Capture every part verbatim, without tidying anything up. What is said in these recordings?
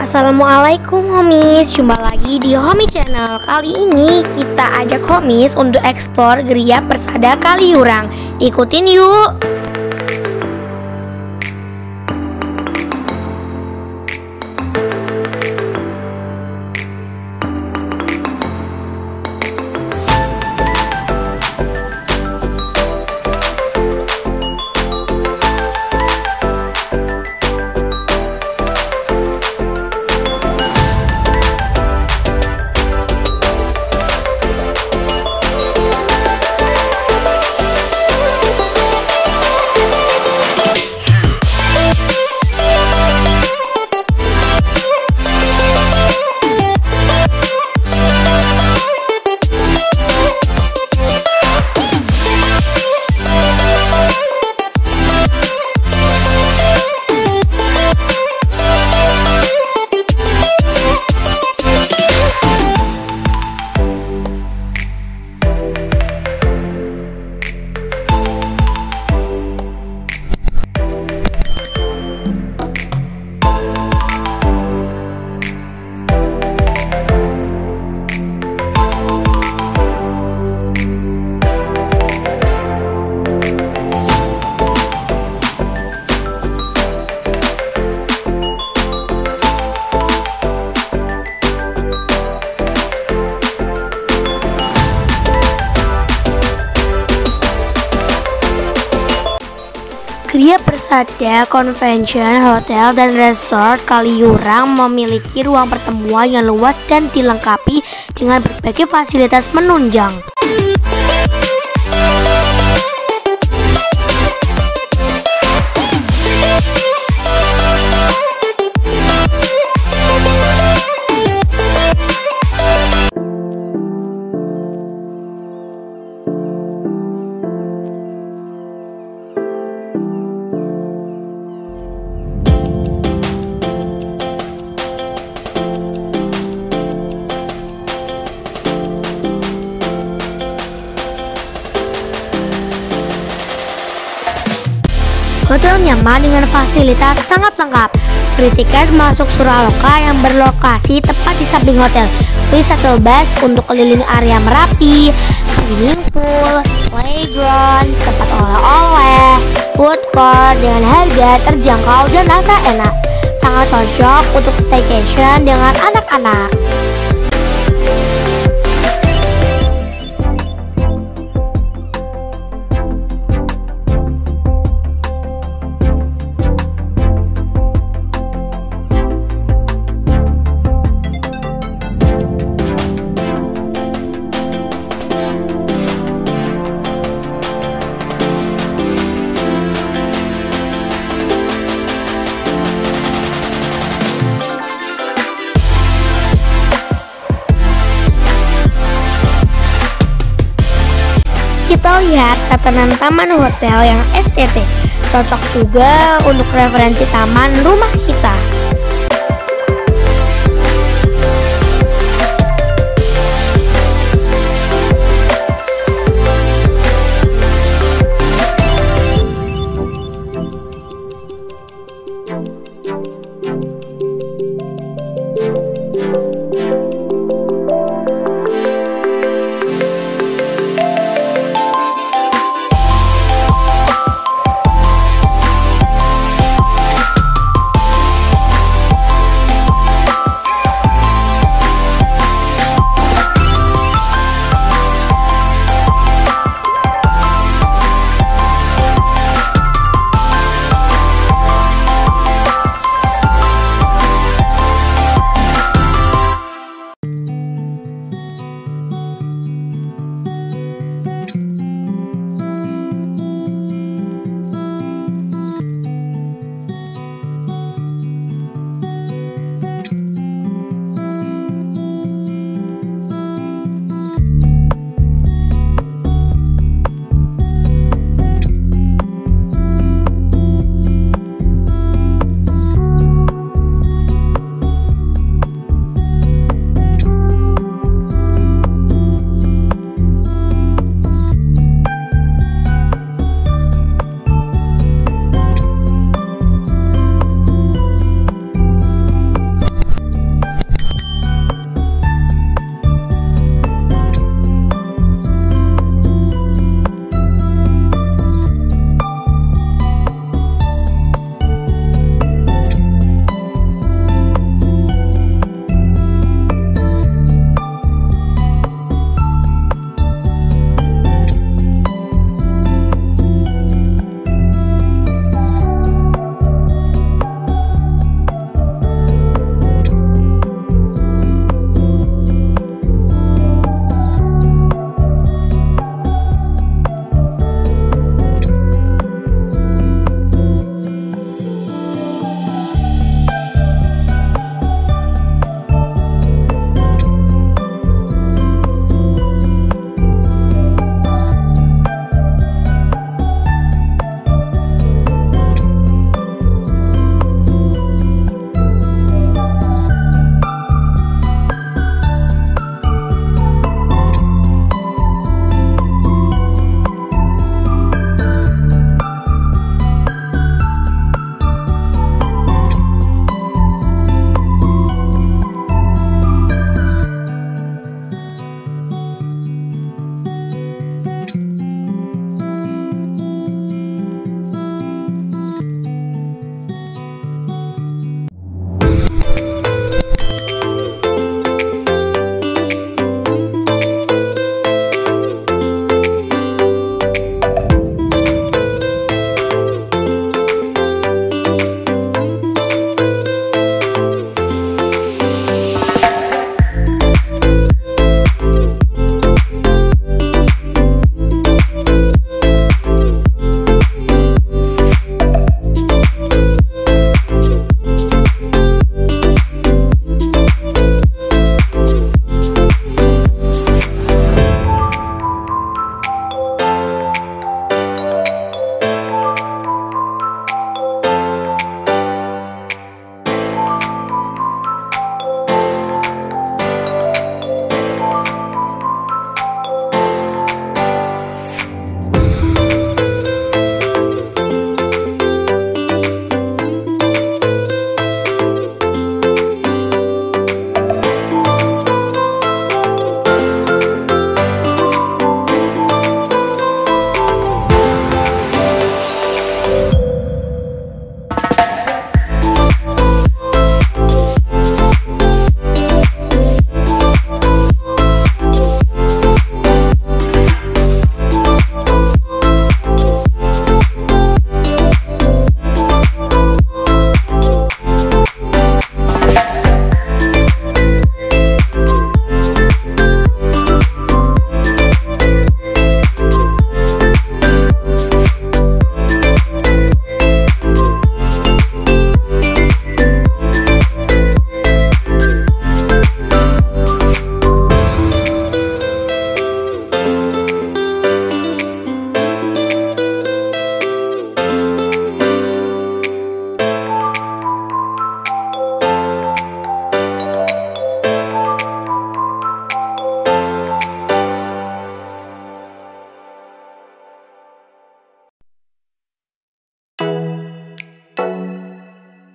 Assalamualaikum homies, jumpa lagi di Homie Channel. Kali ini kita ajak homies untuk explore Geria Persada Kaliurang. Ikutin yuk. Geria Persada Convention Hotel dan Resort Kaliurang memiliki ruang pertemuan yang luas dan dilengkapi dengan berbagai fasilitas menunjang. Hotel nyaman dengan fasilitas sangat lengkap. Beli tiket masuk Suraloka yang berlokasi tepat di samping hotel. Beli shuttle bus untuk keliling area Merapi, swimming pool, playground, tempat oleh-oleh, food court dengan harga terjangkau dan rasa enak. Sangat cocok untuk staycation dengan anak-anak. Kita lihat tatanan taman hotel yang estetik, cocok juga untuk referensi taman rumah kita.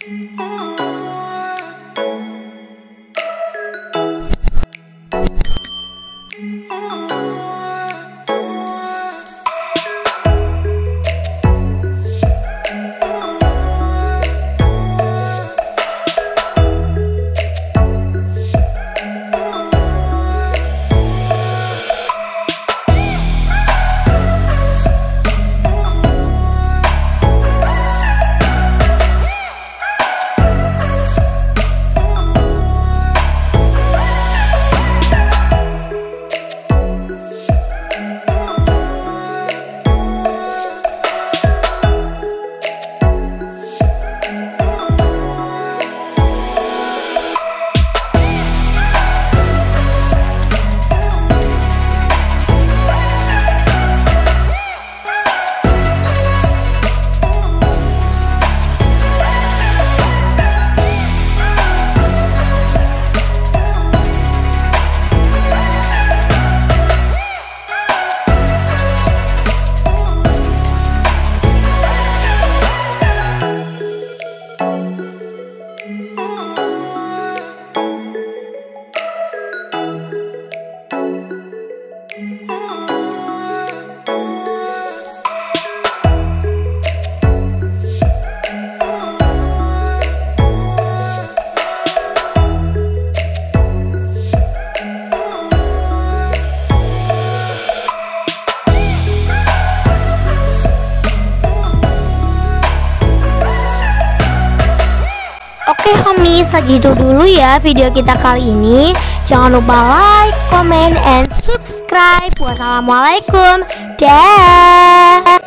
Oke homies, segitu dulu ya video kita kali ini. Jangan lupa like, comment, and subscribe. Wassalamualaikum. Dah.